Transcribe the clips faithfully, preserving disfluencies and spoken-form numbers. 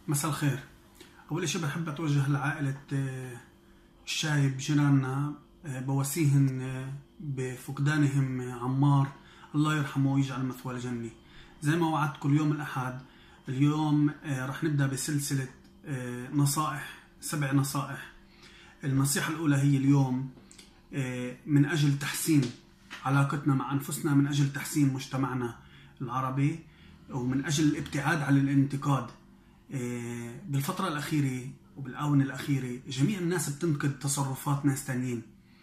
مساء الخير. أول إشي بحب أتوجه لعائلة آه، الشايب جيراننا، آه، بواسيهن آه، بفقدانهم آه، عمار، الله يرحمه ويجعل مثواه الجنة. زي ما وعدتكم اليوم الأحد، اليوم آه، رح نبدأ بسلسلة آه، نصائح، سبع نصائح. النصيحة الأولى هي اليوم آه، من أجل تحسين علاقتنا مع أنفسنا، من أجل تحسين مجتمعنا العربي، ومن أجل الابتعاد عن الانتقاد. بالفترة الأخيرة وبالآونة الأخيرة جميع الناس بتنتقد تصرفات ناس تانيين.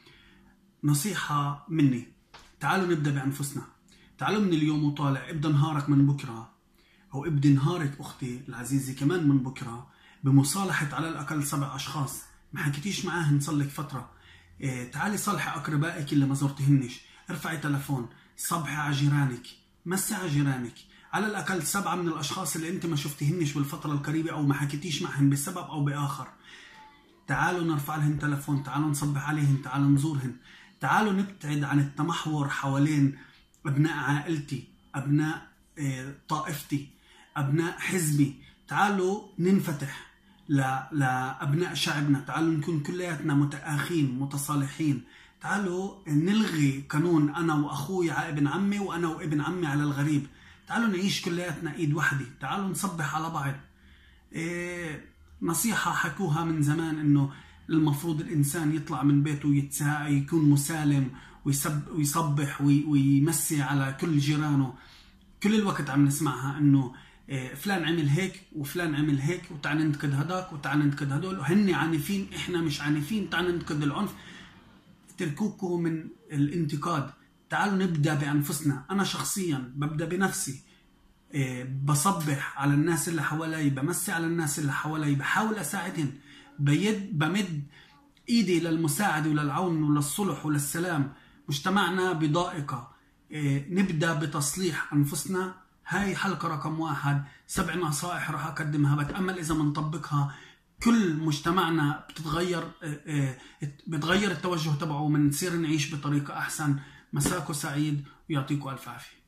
نصيحة مني، تعالوا نبدأ بأنفسنا. تعالوا من اليوم وطالع ابدأ نهارك من بكرة، أو ابدأ نهارك أختي العزيزة كمان من بكرة بمصالحة على الأقل سبع أشخاص ما حكيتيش معاهن صار لك فترة. إيه، تعالي صالحي أقربائك اللي ما زرتهنش، ارفعي تلفون، صبحي على جيرانك، مسي على جيرانك، على الأقل سبعة من الأشخاص اللي أنت ما شفتهنش بالفترة القريبة أو ما حكيتيش معهن بسبب أو بآخر. تعالوا نرفع لهن تلفون، تعالوا نصبح عليهن، تعالوا نزورهن، تعالوا نبتعد عن التمحور حوالين أبناء عائلتي، أبناء طائفتي، أبناء حزبي. تعالوا ننفتح لأبناء شعبنا، تعالوا نكون كلياتنا متآخين متصالحين. تعالوا نلغي قانون أنا وأخوي على ابن عمي وأنا وابن عمي على الغريب. تعالوا نعيش كلياتنا إيد واحدة، تعالوا نصبح على بعض. إيه، نصيحة حكوها من زمان إنه المفروض الإنسان يطلع من بيته ويتسا يكون مسالم ويسب ويصبح ويمسي على كل جيرانه. كل الوقت عم نسمعها إنه فلان عمل هيك وفلان عمل هيك، وتعال ننتقد هداك وتعال ننتقد هدول، هن عنيفين احنا مش عنيفين، تعال ننتقد العنف. تركوكوا من الانتقاد، تعالوا نبدأ بأنفسنا. أنا شخصيا ببدأ بنفسي، بصبح على الناس اللي حوالي، بمسي على الناس اللي حوالي، بحاول أساعدهم، بيد بمد إيدي للمساعدة وللعون وللصلح وللسلام. مجتمعنا بضائقة، نبدأ بتصليح أنفسنا. هاي حلقة رقم واحد، سبع نصائح راح أقدمها، بتأمل إذا منطبقها كل مجتمعنا بتتغير، بتغير التوجه تبعه، من نصير نعيش بطريقة أحسن. مساكو سعيد ويعطيكم ألف عافية.